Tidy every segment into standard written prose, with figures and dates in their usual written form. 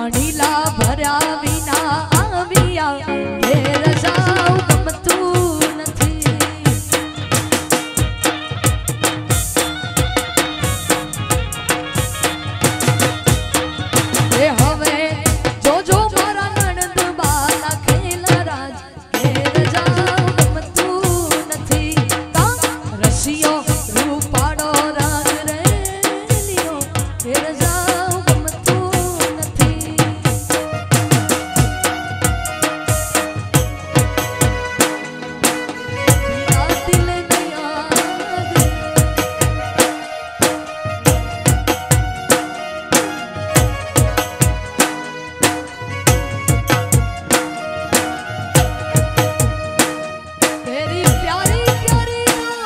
पाणीला भर्या विना आविया घेर जाऊ गमतू नथी। ए हवे जो जो मारा नणंद बाला खेला राज घेर जाऊ गमतू नथी। का रसियो रूपाड़ो राज रे लियो घेर जाऊ गमतू नथी। दिल नया तेरी प्यारी प्यारी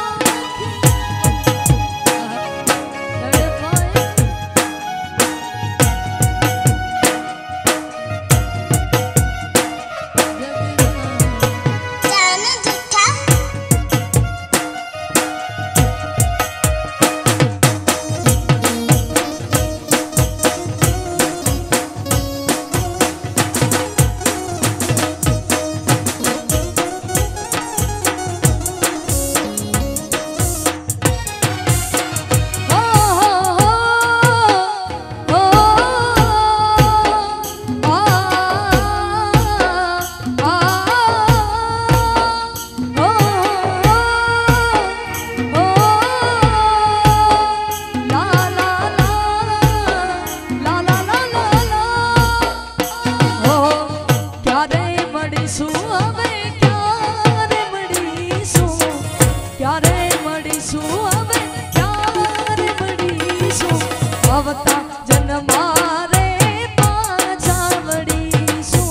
आवता जन्मा रे पाछा वड़ीसु।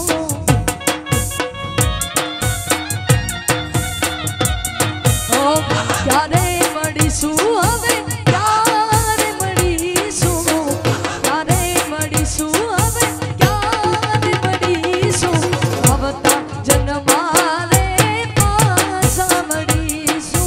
ओ क्यारे वड़ीसु हवे क्यारे वड़ीसु क्यारे वड़ीसु हवे क्यारे वड़ीसु आवता जन्मा रे पाछा वड़ीसु।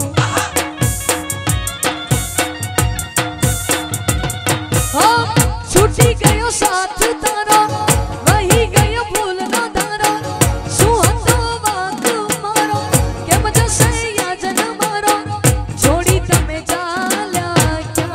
छूटी गयो साथ तारो वही गयो भूल ना तारो सुहंदो वाक मारो के मजा से या जन मारो छोड़ी तमे चाल्या क्या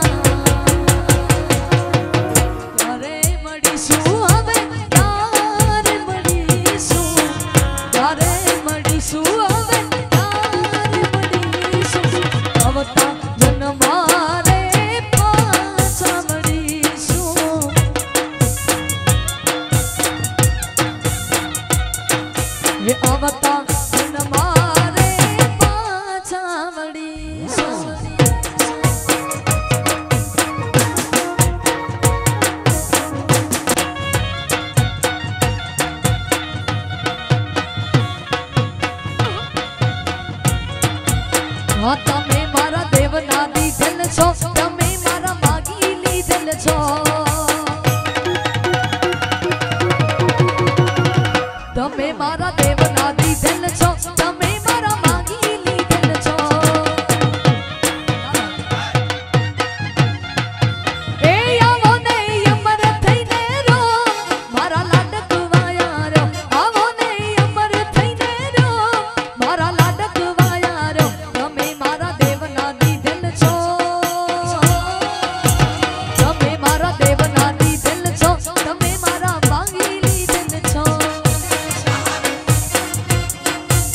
यारे मड़ीसु हवे यारे मड़ीसु यारे मड़ीसु हवे यारे मड़ीसु आवता जन्मा रे पाछा वड़ीसु। ये आवता जन्मा रे पाछा वड़ीसु। हाँ तमे मारा देवना दी दिल छो तमे मारा मागीली दिल छो। तमे मारा देवना दी दिल छो तमे मारा मागीली दिल छो। ए आवो ने अमर थईने रो मारा लाडक वाया रो आवो ने अमर थईने रो मारा लाडक वाया रो तमे मारा देवना दी दिल छो। तमे मारा देवना दी दिल छो तमे मारा मागीली दिल छो।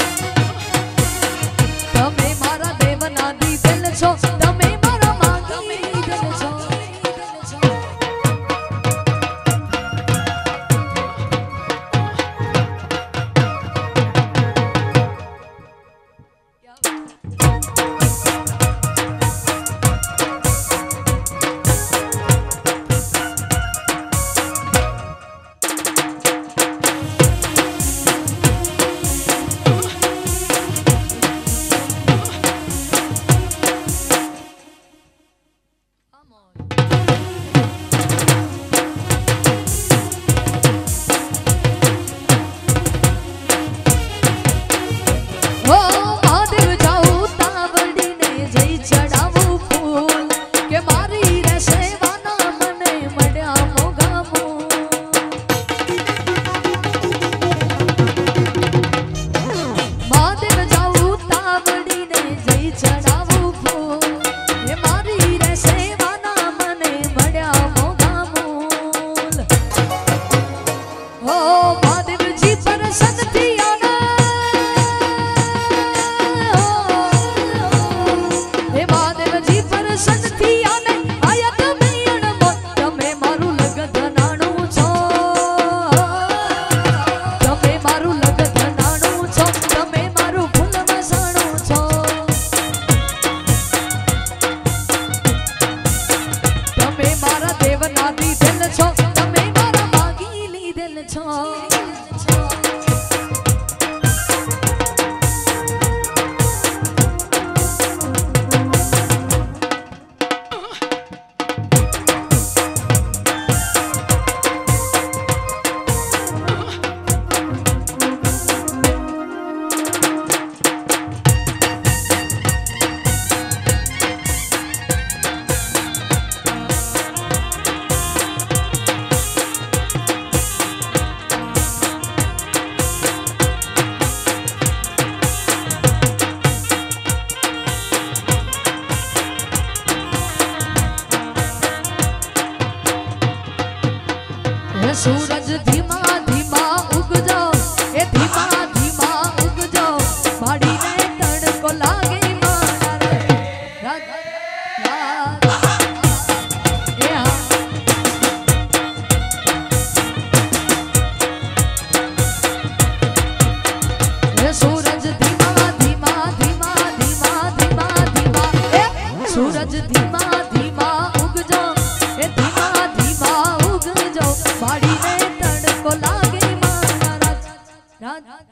सूरज धीमा धीमा उग जाओ, ए धीमा धीमा उग जाओ, माड़ी ने तड़को लागे मारा रे रात सूरज धीमा धीमा धीमा धीमा धीमा धीमा, सूरज धीमा धीमा उग जाओ, ए धीमा धीमा उग जाओ, बाड़ी में तड़को लागे मारा रात रात रात।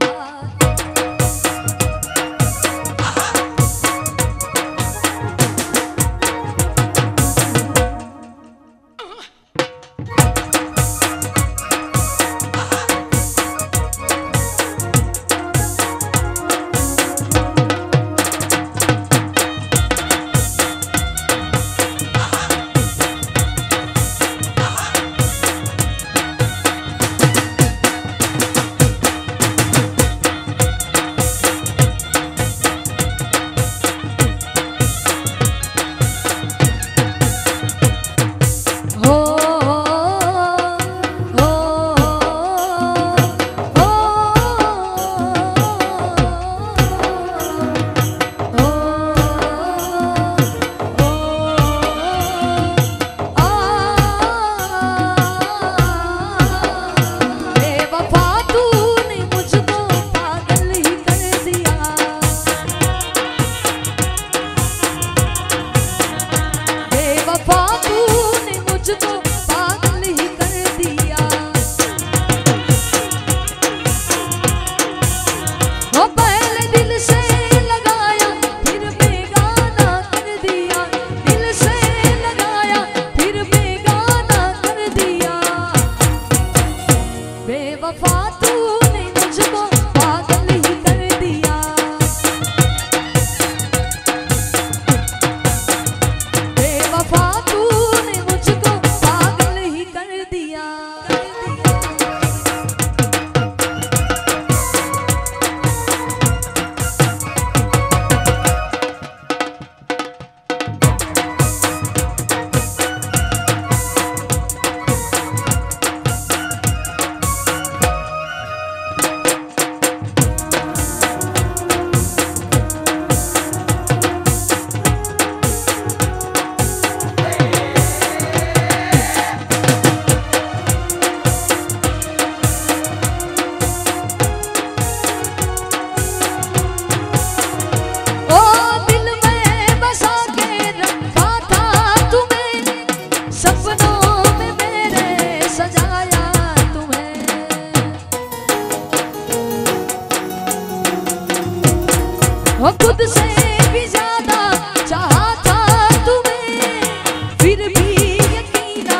खुद से भी ज्यादा चाहा था तुम्हें, फिर भी यकीन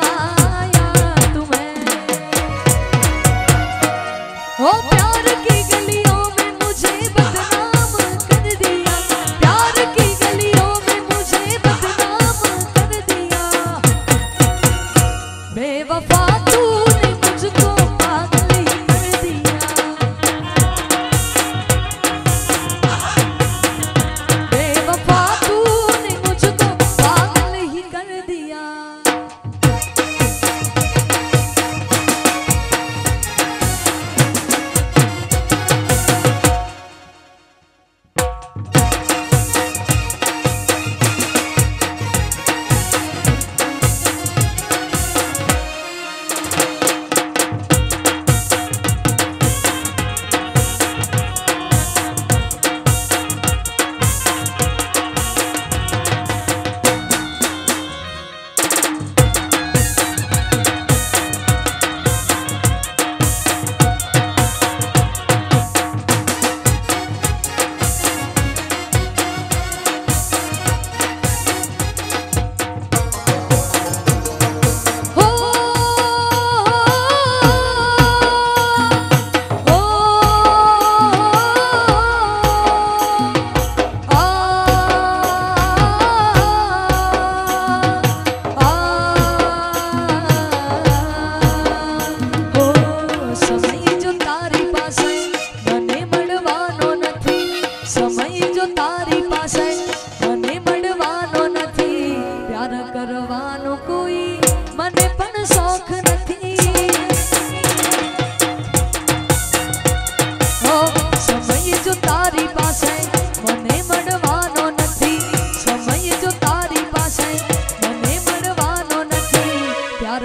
आया तुम्हें। ओ प्यार की गलियों में मुझे बदनाम कर दिया, प्यार की गलियों में मुझे बदनाम कर दिया। बेवफा तूने मुझको पागल ही कर दिया, बेवफा तूने मुझको पागल ही कर दिया।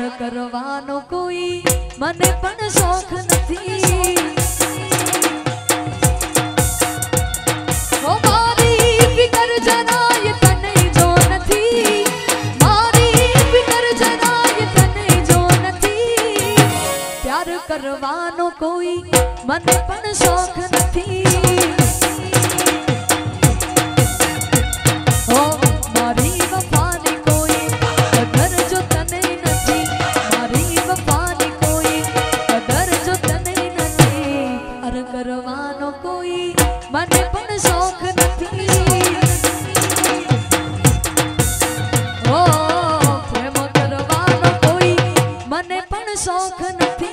करवानो कोई मने पण शौक नथी ओ मारी फिकर જરાય તને જો નથી मारी फिकर જરાય तने जो નથી प्यार करवानो कोई मने पण शौक नथी ओ मारी वफानी कोई कदर जो तने नथी मारी वफानी कोई कदर जो तने नथी प्यार करवानो कोई मने पण शौक नथी ओ प्रेम करवानो कोई मने पण शौक नथी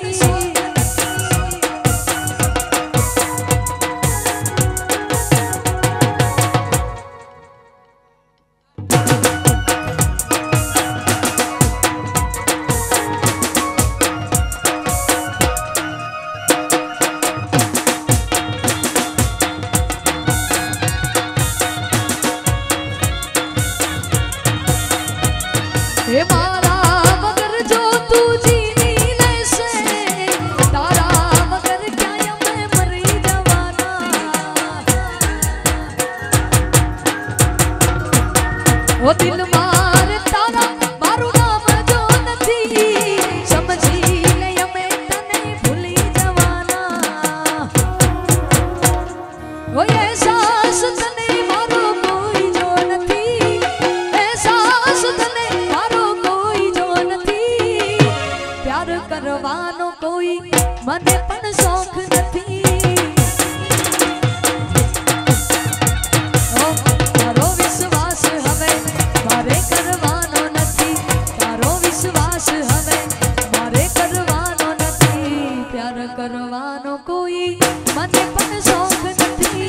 हे मारा मगर जो तू जीनी लेसे तारा मगर क्या मैं मरी जवाना ओ दिल मार तारा मारू नाम जो नथी समझी ले मैं तने भूली जवाना ओ एहसास तने मारो कोई जो नथी एहसास तने करवानो कोई मने पण शौक नथी ओ तारो विश्वास हवे मारे करवानो नथी तारो विश्वास हवे मारे करवानो नथी प्यार करवानो कोई मने पण शौक नथी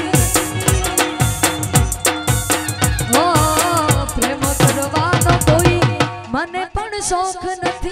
ओ प्रेम करवानो कोई मने पण शौक नथी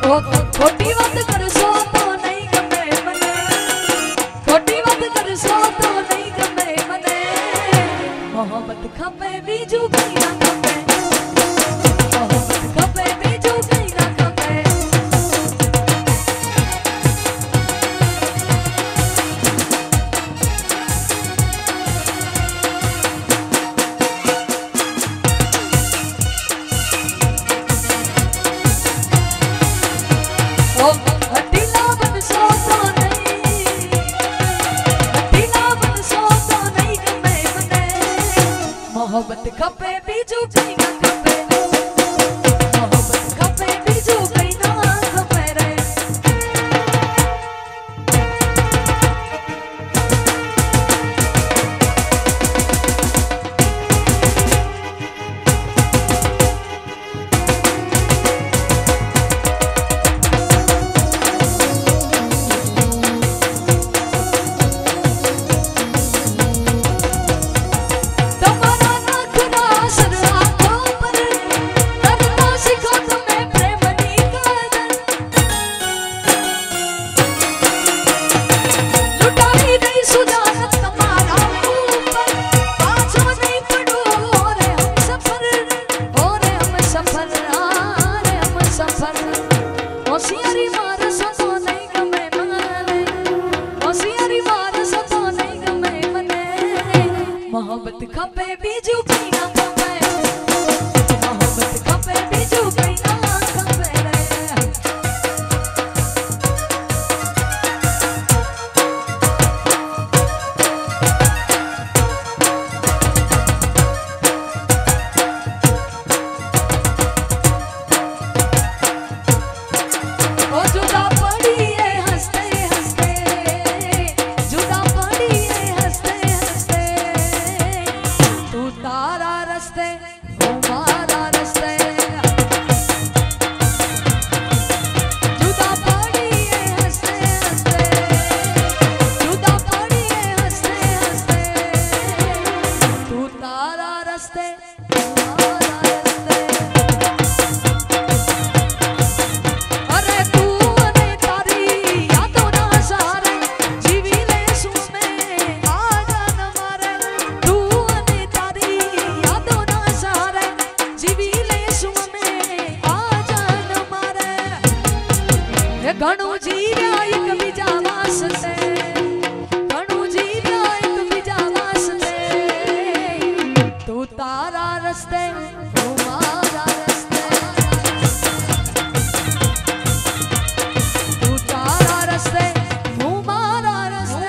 ओ खोटी बात करसो तो नहीं गमे मने, खोटी बात करसो तो नहीं गमे मने, मोहब्बत खपे बीजू कहीं ना खपे, मोहब्बत खपे बीजू कहीं ना खपे। हटीला बनसो तो नहीं, हटीला बनसो तो नहीं गमे मने, मोहब्बत खपे बीजू कहीं ना खपे, मोहब्बत खपे बीजू कहीं ना खपे रे। होशियारी मार सो नहीं गमे मने, होशियारी मार सो नहीं गमे मने, मोहब्बत खपे बीजू कहीं ना खपे, मोहब्बत खपे बीजू कहीं ना खपे रे। घणो जीव्या एक बीजा वास्ते, घणो जीव्या एक बीजा वास्ते, तू तारा रस्ते तू मारा रस्ते, तू तारा रस्ते तू मारा रस्ते।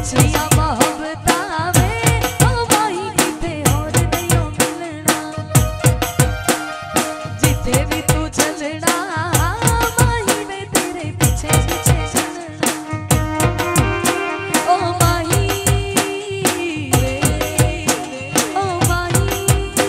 सचिया मोहब्बता में ओ माही किते और नहीं मिलना जिथे भी तू चलना माही मैं तेरे पीछे पीछे चलना ओ माही रे ओ माही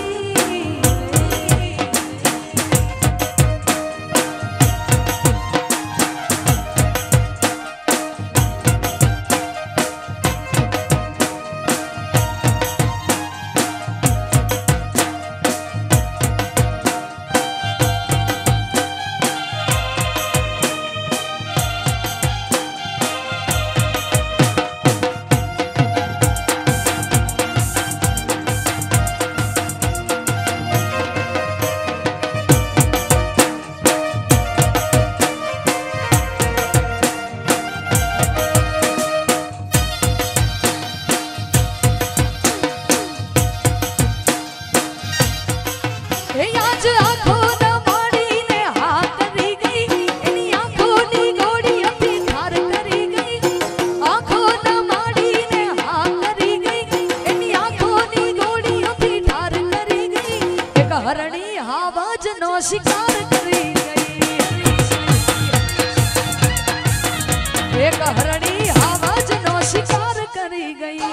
आज आँखों न माड़ी ने हाँ करी गई इन्हीं आँखों नी गोड़ी अपनी ठार करी गई आँखों न माड़ी ने हाँ करी गई इन्हीं आँखों नी गोड़ी अपनी ठार करी गई एक हरणी आवाज नो शिकार करी गई एक हरणी आवाज नो शिकार करी गई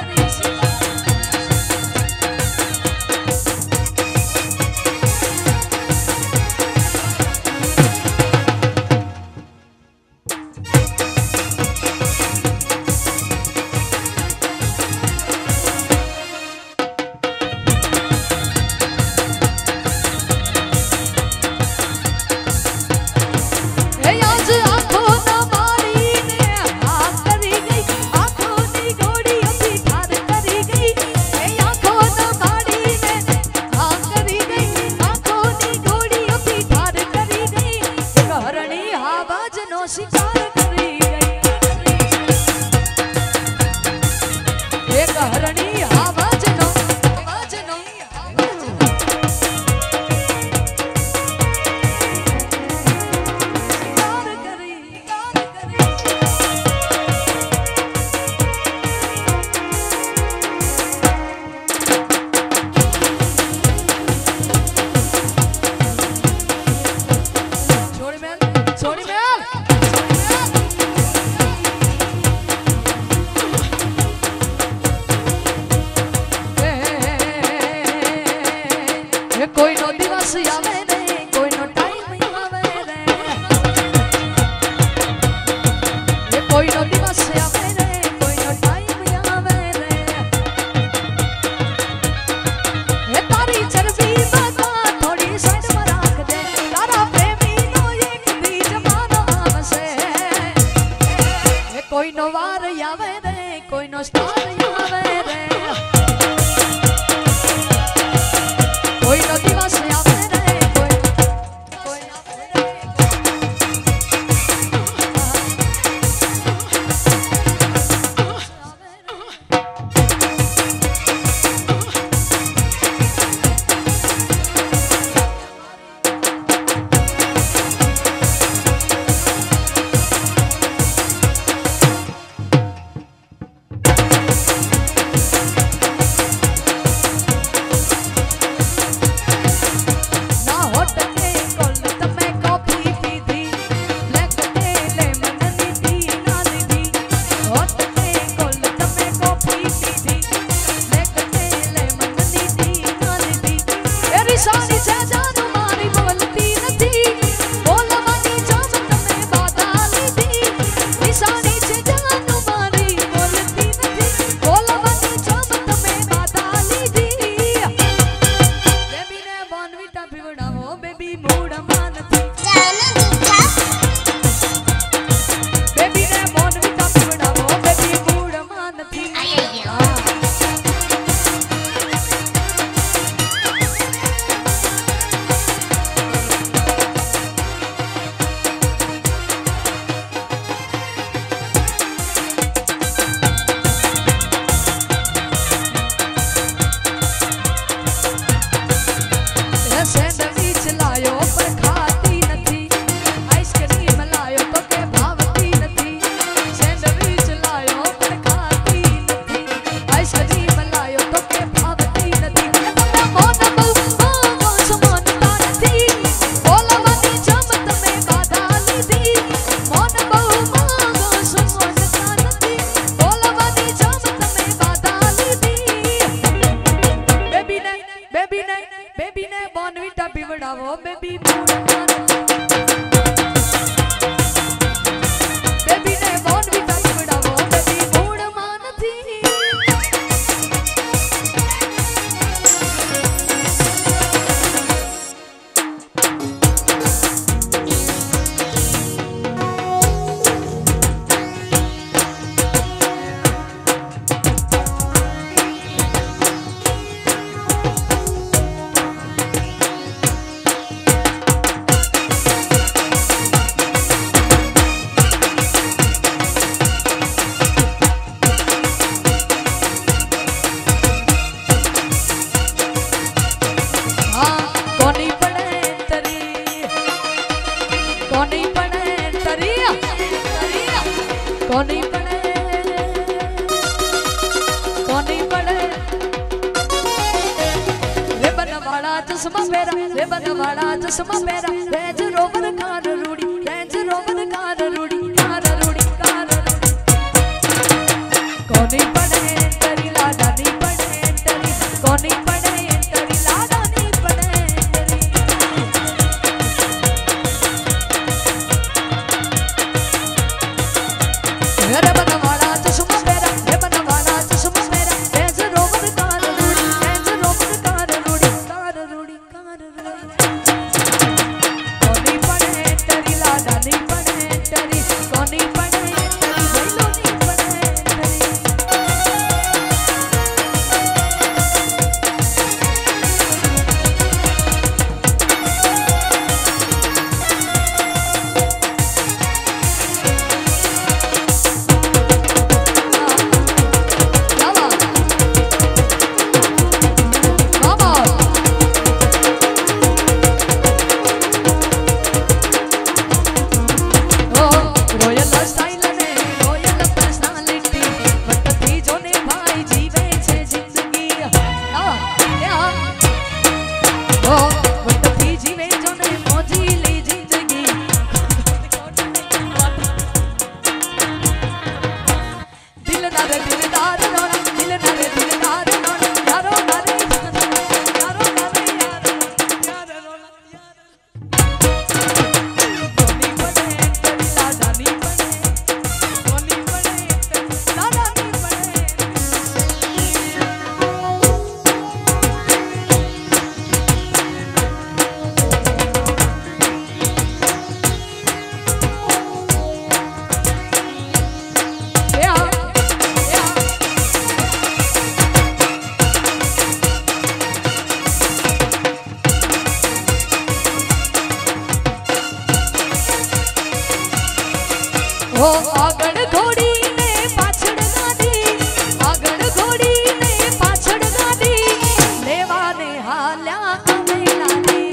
आज आँखों न मारी ने हाँ करी गई आँखों नी गोड़ी अपनी ठार करी गई आँखों न मारी ने हाँ करी गई आँखों नी गोड़ी अपनी ठार करी गई एक हरणी आवाज नो शिकार करी गई एक हरणी आवाज नो छोड़ी मैल कोई नो दिवस आवे रे कोई नो टाइम आवे रे कोई नो दिवस आवे रे कोई नो टाइम आवे रे तारी चरबी बता थोड़ी साइड में रख दे तारा प्रेमी नो एक भी जमानो आवसे कोई नो वार आवे रे कोई नो स्टार आवे रे कोई नो दिवस आवे रे कोई आवे रे कोनी पड़े रे बनवाड़ा चश्मा पेरा रे बनवाड़ा चश्मा पेरा रेंज रोवर कार रूड़ी रेंज रोवर कार रूड़ी कार रूड़ी कार रूड़ी कोनी पड़े तेरी लाडा नहीं पड़े तेरी कोनी पड़े तेरी लाडा नहीं पड़े तेरी रे बनवाड़ा चश्मा पेरा रे बनवाड़ा चश्मा पेरा रेंज रोवर कार रूड़ी रेंज रोवर कार रूड़ी कार रूड़ी कार रूड़ी कोनी पड़े तेरी लाडा नहीं पड़े तेरी कोनी पड़े तेरी भैलो नहीं पड़े तेरी आगड़ घोड़ी ने पाछड़ गाड़ी आगड़ घोड़ी ने पाछड़ गाड़ी लेवा ने हाल्या अमेलानी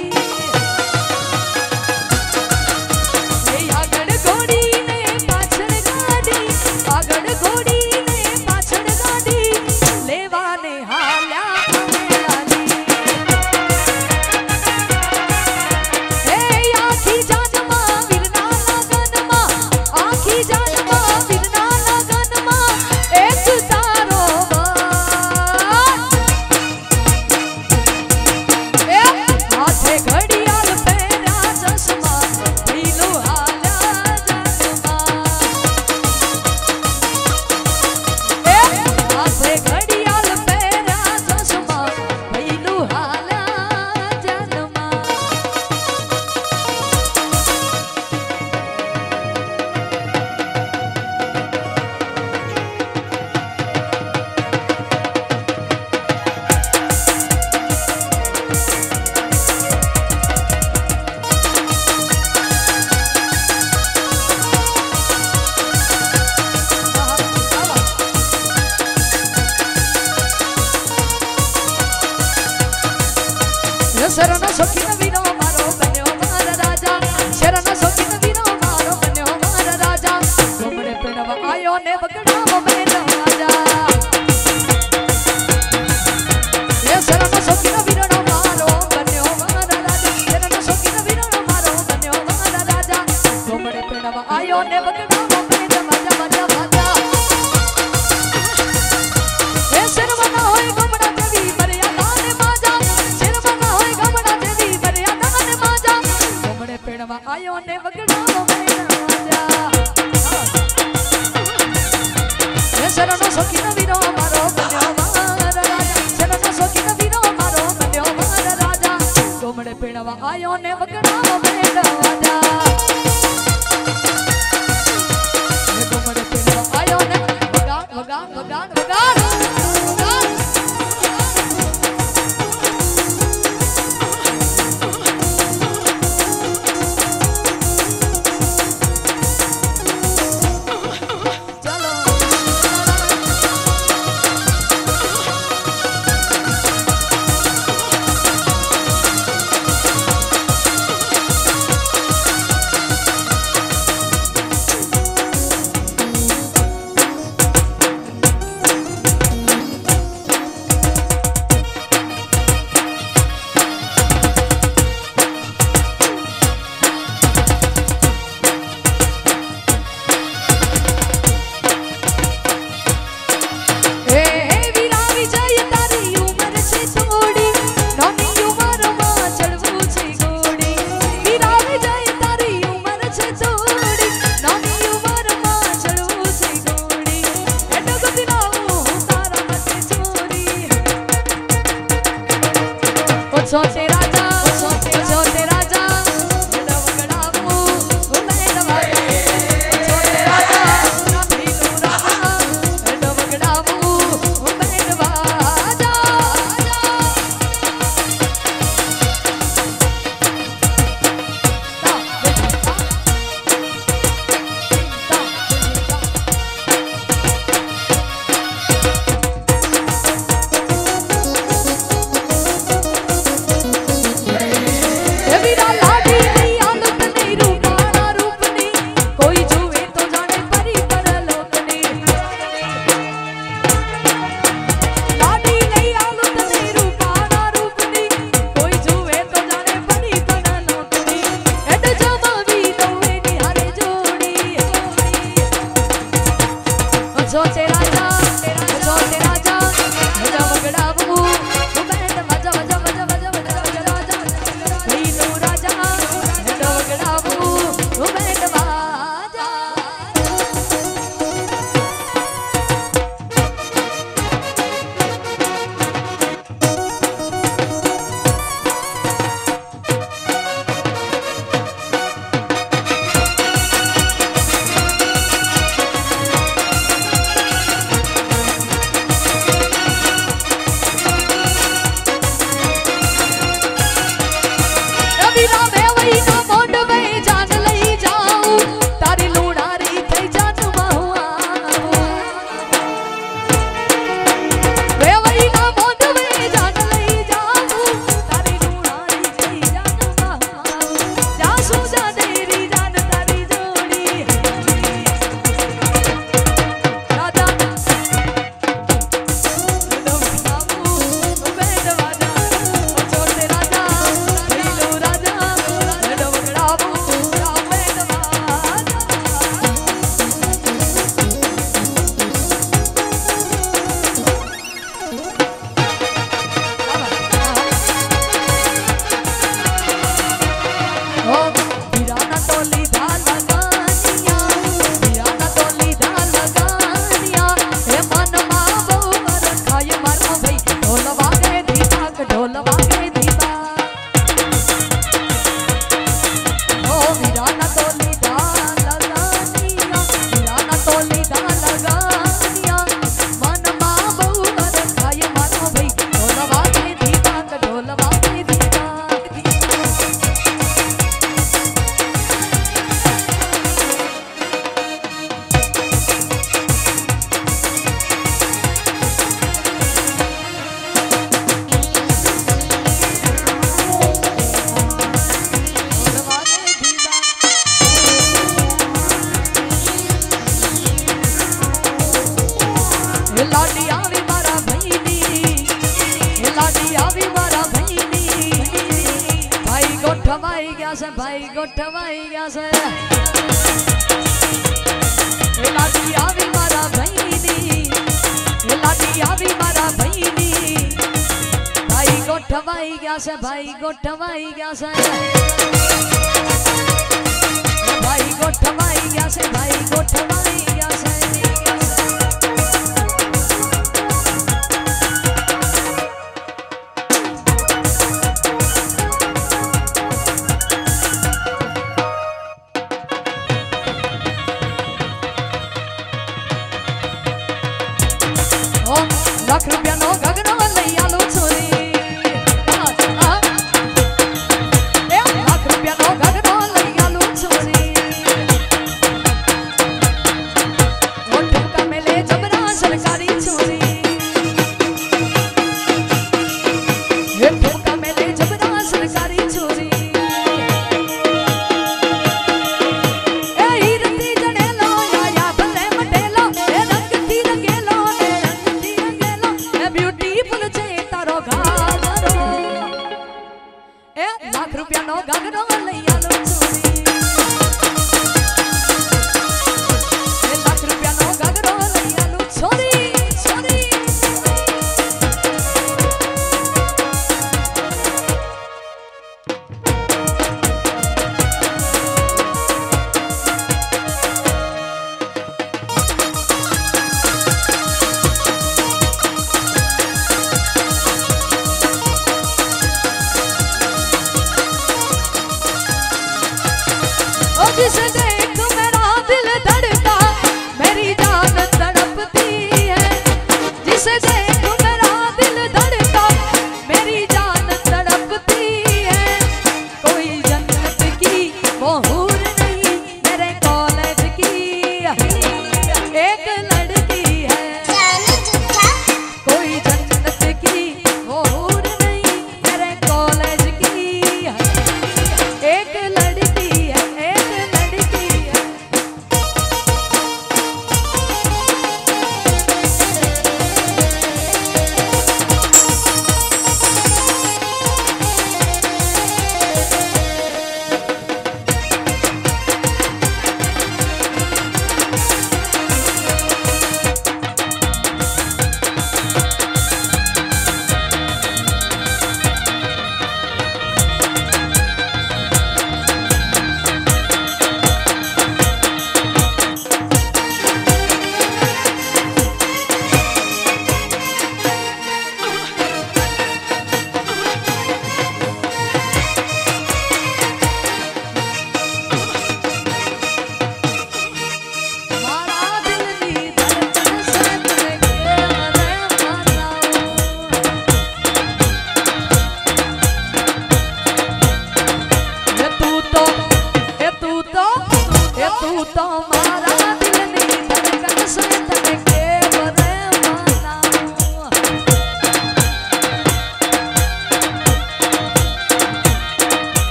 आगड़ घोड़ी ने पाछड़ गाड़ी आगड़ घोड़ी ने पाछड़ गाड़ी लेवा ने हाल्या अमेलानी हे आखी जानमा विरना लगनमा आखी जानमा विरना लगनमा एक तारो हाथे घड़ियाल पेरा चश्मा भैलो हाल्या जनमा हाथे घड़ियाल पेरा चश्मा भैलो हाल्या जनमा शरण सखी नवीनो मारो बन्यो मार राजा शरण सखी नवीनो मारो बन्यो मार राजा घुमड़े पिणवा आयो ने बगड़ावो बेन राजा ये शरण सखी नवीनो मारो बन्यो मार राजा शरण सखी नवीनो मारो बन्यो मार राजा घुमड़े पिणवा आयो ने बगड़ावो बेन राजा राजा राजा ये शर्मना होय घुमड़ा देवी मर्यादा ने माजा शर्मना होय घुमड़ा देवी मर्यादा ने माजा घुमड़े पेड़वा आयो ने वगड़ावो बेन राजा ये शरण सखी नवीनो मारो बन्यो मार राजा शरण सखी नवीनो मारो बन्यो मार राजा घुमड़े पेड़वा आयो ने वगड़ावो बेन राजा ये घुमड़े पेड़वा आयो ने वगाड़ वगाड़ वगाड़ वगाड़ छोटे राजा राजा वगड़ाबू बैठ मजा मजा मजा मजा मजा राजा भैलू राजा वगड़ाबू बैठ बाजा भाई गोठवाई गया से लाडी आवी मारा भईनी लाडी आवी मारा भईनी भाई गोठवाई गया से भाई गोठवाई गया से भाई गोठवाई गया से भाई गोठवाई गया से लाख रुपया नो गगनो लई आलो छोरी लाख रुपया नो गगनो लई आलो छोरी ठुमका मेले जबरा सरकारी छोरी ठुमका मेले जबरा सरकारी छोरी हीरती जनेलो या भले मटेलो रंग ती रंगेलो beautiful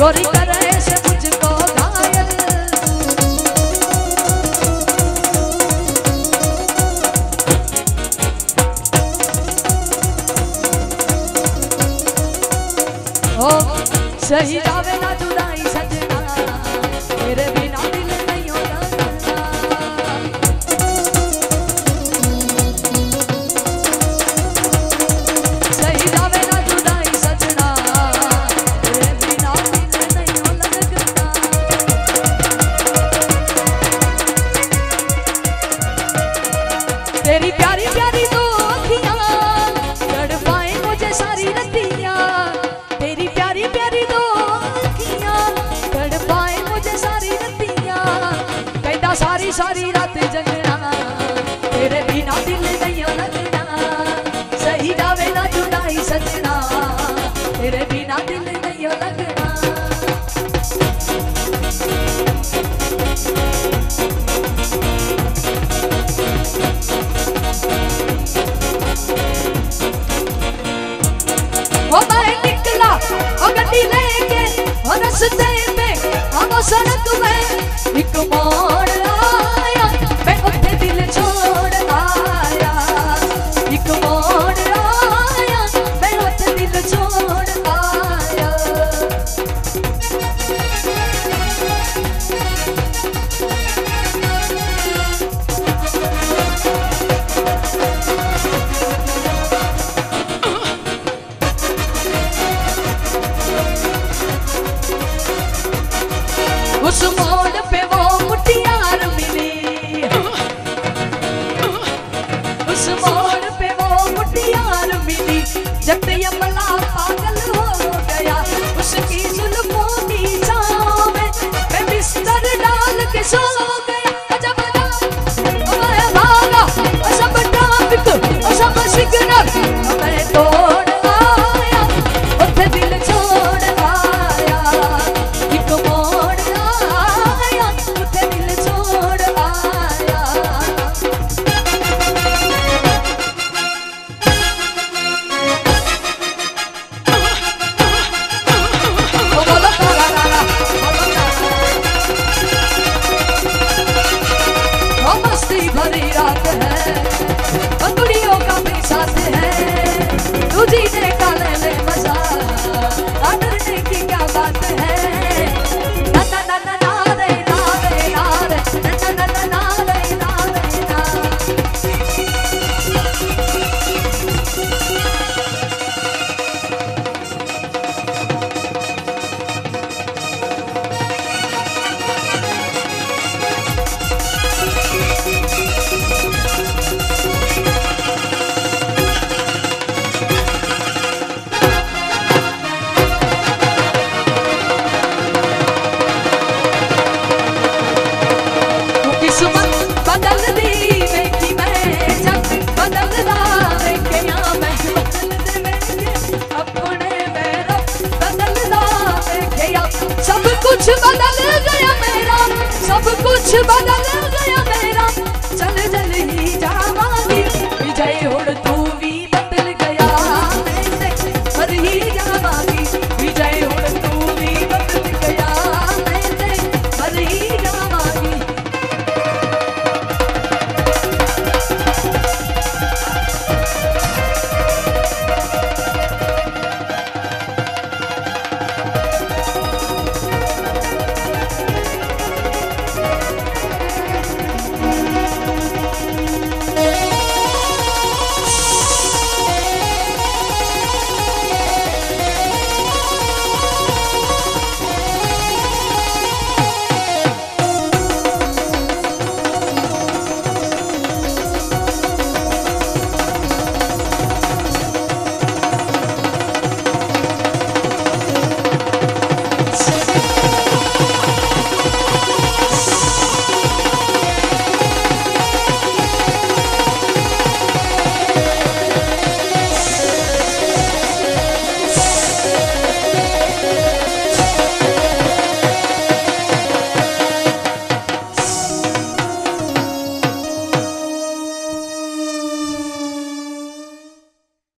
चोरी करे से मुझको घायल। ओ सही जावे ना जुदाई सजना, तेरे बिना दिल नहीं होता। सही जावे ना जुदाई सजना, तेरे बिना दिल नहीं हो लगता। तेरी प्यारी प्यारी दो अखियां तड़पाए मुझे सारी रतियां। तेरी प्यारी प्यारी दो अखियां तड़पाए मुझे सारी रतियां। कहता सारी सारी रात जगना, तेरे बिना दिल नहीं लगना। सही जावे ना जुदाई सजना, तेरे बिना दिल नहीं लगना। वो मैं निकला वो गड्डी लेके और रस्ते पे वो सड़क में एक मोड़